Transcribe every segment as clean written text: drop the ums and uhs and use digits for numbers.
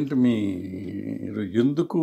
అంటే మీరు ఎందుకు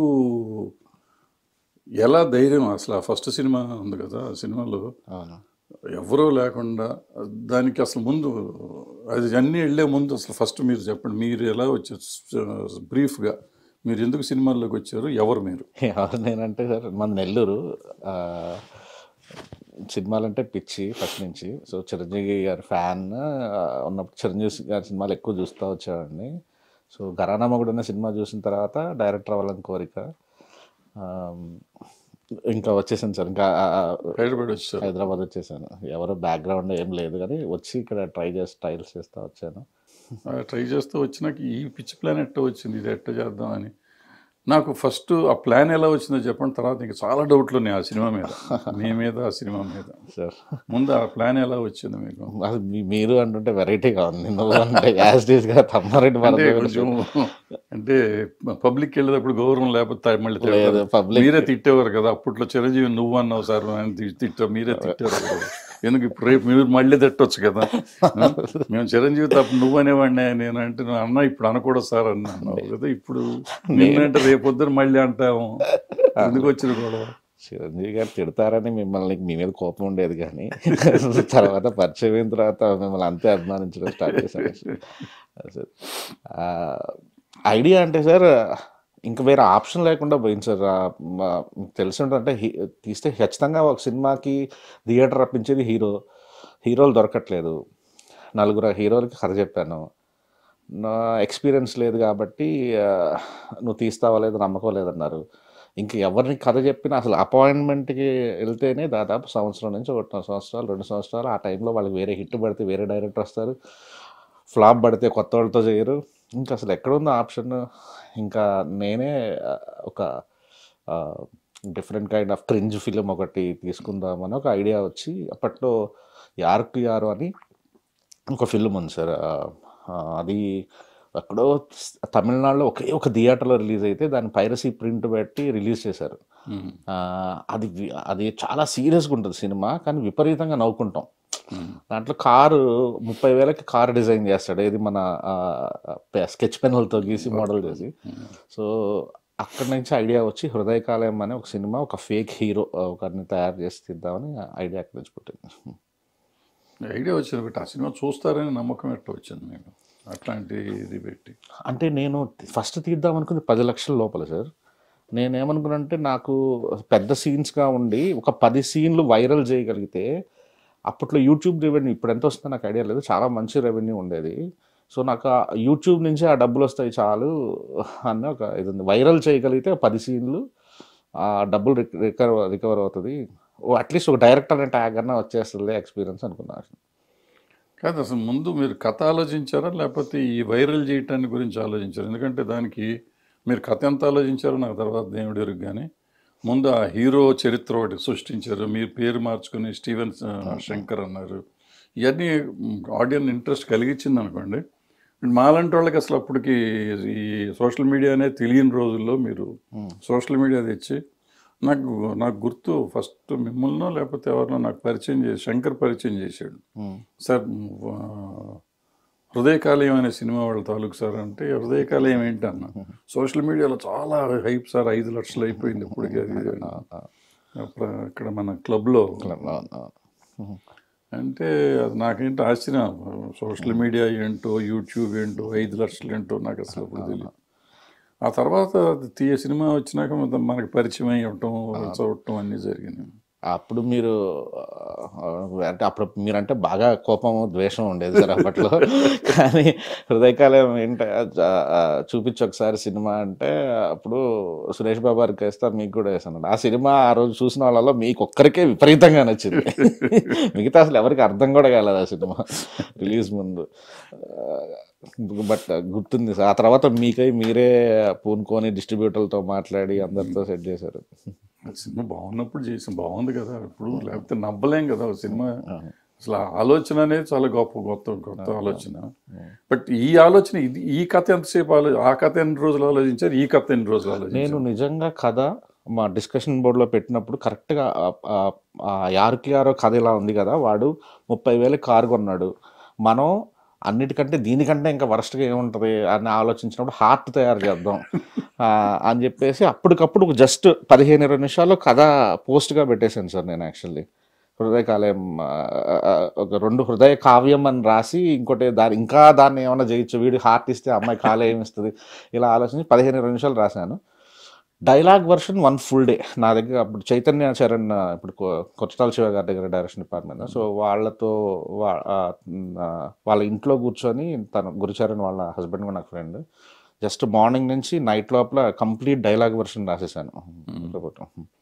ఎలా ధైర్యం అసలు ఆ ఫస్ట్ సినిమా ఉంది కదా ఆ సినిమాలో అవును. ఎవరో లేకుండా దానికి అసలు ముందు అది అన్నీ వెళ్ళే ముందు అసలు ఫస్ట్ మీరు చెప్పండి మీరు ఎలా వచ్చారు బ్రీఫ్గా మీరు ఎందుకు సినిమాల్లోకి వచ్చారు ఎవరు మీరు ఎవరు నేనంటే సార్ మన నెల్లూరు ఆ, సినిమాలంటే పిచ్చి ఫస్ట్ నుంచి. సో చిరంజీవి గారి ఫ్యాన్ ఉన్నప్పుడు చిరంజీవి గారి సినిమాలు ఎక్కువ చూస్తూ వచ్చేవాడిని. సో ఘరానా మొగుడు అనే సినిమా చూసిన తర్వాత డైరెక్టర్ అవ్వాలని కోరిక. ఆ, ఇంకా వచ్చేసాను సార్. ఇంకా బయటపడి వచ్చారు హైదరాబాద్ వచ్చేసాను. ఎవరో బ్యాక్గ్రౌండ్ ఏం లేదు కానీ వచ్చి ఇక్కడ ట్రైల్స్ చేస్తూ వచ్చాను. ట్రై చేస్తూ వచ్చినాక ఈ పిచ్చి ప్లాన్ ఎట్ట వచ్చింది ఇది ఎట్ట చేద్దామని నాకు ఫస్ట్ ఆ ప్లాన్ ఎలా వచ్చిందో చెప్పండి తర్వాత ఇంకా చాలా డౌట్లు ఉన్నాయి ఆ సినిమా మీద మీ మీద ఆ సినిమా మీద సార్ ముందు ఆ ప్లాన్ ఎలా వచ్చింది మీకు అసలు మీరు అంటుంటే వెరైటీగా ఉంది. నువ్వు అంటే యాజ్ డీస్గా తమ్మారెడ్డి అంటే భారతి కొంచెం అంటే పబ్లిక్ వెళ్ళేటప్పుడు గౌరవం లేకపోతే మళ్ళీ లేదు తిడతారు. పబ్లిక్ మీరే తిట్టేవారు కదా అప్పట్లో చిరంజీవి నువ్వు అన్నావు సార్ అని తిట్టావు మీరే తిట్టేవారు కదా. ఎందుకు ఇప్పుడు రేపు మీరు మళ్ళీ తిట్టొచ్చు కదా మేము చిరంజీవి తప్ప నువ్వు అనేవాడిని నేను అంటే నువ్వు అన్నా ఇప్పుడు అనకూడదు సార్ అని అన్నావు కదా ఇప్పుడు నిన్నంటే రేపు పొద్దున మళ్ళీ అంటాము ఎందుకు వచ్చిన గొడవ చిరంజీవి గారు తిడతారని మిమ్మల్ని మీ మీద కోపం ఉండేది కానీ తర్వాత పరిచయం అయిన తర్వాత మిమ్మల్ని అంతే అభిమానించడం స్టార్ట్ చేశాను. సార్ ఐడియా అంటే సార్ ఇంకా వేరే ఆప్షన్ లేకుండా పోయింది సార్. మీకు తెలిసి ఉంటుందంటే తీస్తే ఖచ్చితంగా ఒక సినిమాకి థియేటర్ రప్పించేది హీరోలు దొరకట్లేదు. 4 హీరోలకి కథ చెప్పాను. నా ఎక్స్పీరియన్స్ లేదు కాబట్టి నువ్వు తీస్తావా లేదు నమ్మకం లేదన్నారు. ఇంక ఎవరిని కథ చెప్పినా అసలు అపాయింట్మెంట్కి వెళ్తేనే దాదాపు సంవత్సరం నుంచి 1 సంవత్సరాలు 2 సంవత్సరాలు ఆ టైంలో వాళ్ళకి వేరే హిట్ పడితే వేరే డైరెక్టర్ వస్తారు, ఫ్లాప్ పడితే కొత్త వాళ్ళతో చేయరు. ఇంకా అసలు ఎక్కడుందో ఆప్షన్. ఇంకా నేనే ఒక different kind of cringe film ఒకటి తీసుకుందామని ఒక ఐడియా వచ్చి అప్పట్లో యార్కు యారు అని ఒక ఫిల్మ్ ఉంది సార్. అది ఎక్కడో తమిళనాడులో ఒకే ఒక థియేటర్లో రిలీజ్ అయితే దాని పైరసీ ప్రింట్ పెట్టి రిలీజ్ చేశారు. అది చాలా సీరియస్గా ఉంటుంది సినిమా కానీ విపరీతంగా నవ్వుకుంటాం. దాంట్లో 30,000కి కారు డిజైన్ చేస్తాడు. ఇది మన స్కెచ్ పెన్నులతో గీసి మోడల్ చేసి. సో అక్కడి నుంచి ఐడియా వచ్చి హృదయకాలయం అనే ఒక సినిమా ఒక ఫేక్ హీరో ఒకరిని తయారు చేసి తీద్దామని ఐడియా అక్కడి నుంచి పుట్టింది. ఐడియా వచ్చింది బట్టి ఆ సినిమా చూస్తారని నమ్మకం ఎట్లా వచ్చింది మీకు అట్లాంటి ఇది పెట్టి అంటే నేను ఫస్ట్ తీద్దాం అనుకుంది 10 లక్షల లోపల సార్. నేనేమనుకున్నానంటే నాకు పెద్ద సీన్స్గా ఉండి ఒక 10 సీన్లు వైరల్ చేయగలిగితే అప్పట్లో యూట్యూబ్ రెవెన్యూ ఇప్పుడు ఎంత వస్తుందో నాకు ఐడియా లేదు, చాలా మంచి రెవెన్యూ ఉండేది. సో నాకు ఆ యూట్యూబ్ నుంచి ఆ డబ్బులు వస్తాయి చాలు అన్న ఒక ఇది ఉంది. వైరల్ చేయగలిగితే 10 సీన్లు ఆ డబ్బులు రికవర్ అవుతుంది, అట్లీస్ట్ ఒక డైరెక్టర్ అనే ట్యాగ్ అన్నా వచ్చేస్తుంది ఎక్స్పీరియన్స్ అనుకున్నాను. కాదు అసలు ముందు మీరు కథ ఆలోచించారా లేకపోతే ఈ వైరల్ చేయటాన్ని గురించి ఆలోచించారు? ఎందుకంటే దానికి మీరు కథ ఎంత ఆలోచించారో నాకు తర్వాత దేవుడి ఎరుగు కానీ ముందు ఆ హీరో చరిత్ర ఒకటి సృష్టించారు, మీరు పేరు మార్చుకుని స్టీవెన్ శంకర్ అన్నారు. ఇవన్నీ ఆడియన్స్ ఇంట్రెస్ట్ కలిగించింది అనుకోండి. మాలాంటి వాళ్ళకి అసలు అప్పటికి ఈ సోషల్ మీడియా అనేది తెలియని రోజుల్లో మీరు సోషల్ మీడియా తెచ్చి నాకు గుర్తు ఫస్ట్ మిమ్మల్నో లేకపోతే ఎవరినో నాకు పరిచయం చేసి శంకర్ పరిచయం చేశాడు. సార్ హృదయకాలయం అనే సినిమా వాళ్ళ తాలూకు సార్ అంటే హృదయకాలయం ఏంటి అన్న. సోషల్ మీడియాలో చాలా హైప్ సార్, 5 లక్షలు అయిపోయింది ఇప్పటికి అది అక్కడ మన క్లబ్లో. అంటే అది నాకేంటో ఆశ్చర్యం, సోషల్ మీడియా ఏంటో యూట్యూబ్ ఏంటో 5 లక్షలు ఏంటో నాకు అసలు అప్పుడు తెలియదు. ఆ తర్వాత సినిమా వచ్చినాక మనకి పరిచయం అయ్యటం చూడటం అన్నీ జరిగినాయి. అప్పుడు మీరు అంటే అప్పుడు మీరంటే బాగా కోపం ద్వేషం ఉండేది సార్ అప్పట్లో. కానీ హృదయకాలం ఏంట చూపించి ఒకసారి సినిమా అంటే అప్పుడు సురేష్ బాబు గారికి వేస్తా మీకు కూడా వేసాను. ఆ సినిమా ఆ రోజు చూసిన వాళ్ళలో మీకు ఒక్కరికే విపరీతంగా నచ్చింది, మిగతా అసలు ఎవరికి అర్థం కూడా కాలేదు ఆ సినిమా రిలీజ్ ముందు. బట్ గుర్తుంది సార్. ఆ తర్వాత మీరే పూనుకొని డిస్ట్రిబ్యూటర్లతో మాట్లాడి అందరితో సెట్ చేశారు. సినిమా బాగున్నప్పుడు చేసాం, బాగుంది కదా ఇప్పుడు, లేకపోతే నవ్వలేం కదా సినిమా. అసలు ఆలోచన అనేది చాలా కొత్త ఆలోచన. బట్ ఈ ఆలోచన ఈ కథ ఎంతసేపు ఆ కథ ఎన్ని రోజులు ఆలోచించారు, ఈ కథ ఎన్ని రోజులు ఆలోచించారు? నేను నిజంగా కథ మా డిస్కషన్ బోర్డులో పెట్టినప్పుడు కరెక్ట్గా యార్కి యారో కథ ఇలా ఉంది కదా, వాడు 30,000 కారు కొన్నాడు, మనం అన్నిటికంటే దీనికంటే ఇంకా వరస్ట్గా ఏముంటుంది అని ఆలోచించినప్పుడు హార్ట్ తయారు చేద్దాం అని చెప్పేసి అప్పటికప్పుడు జస్ట్ 15-20 నిమిషాల్లో కథ పోస్ట్గా పెట్టేశాను సార్ నేను యాక్చువల్లీ. హృదయ కాలేయం ఒక 2 హృదయ కావ్యం అని రాసి ఇంకోటి దాన్ని ఏమైనా చేయొచ్చు, వీడి హార్ట్ ఇస్తే అమ్మాయి కాలేయం ఇస్తుంది, ఇలా ఆలోచించి 15-20 నిమిషాలు రాశాను. డైలాగ్ వర్షన్ 1 ఫుల్ డే నా దగ్గర. అప్పుడు చైతన్య చరణ్ ఇప్పుడు కొత్తటాల శివ గారి దగ్గర డైరెక్షన్ డిపార్ట్మెంట్. సో వాళ్ళతో వాళ్ళ ఇంట్లో కూర్చొని తను గురుచరణ్ వాళ్ళ హస్బెండ్ కూడా నాకు ఫ్రెండ్, జస్ట్ మార్నింగ్ నుంచి నైట్ లోపల కంప్లీట్ డైలాగ్ వర్షన్ రాసేసాను.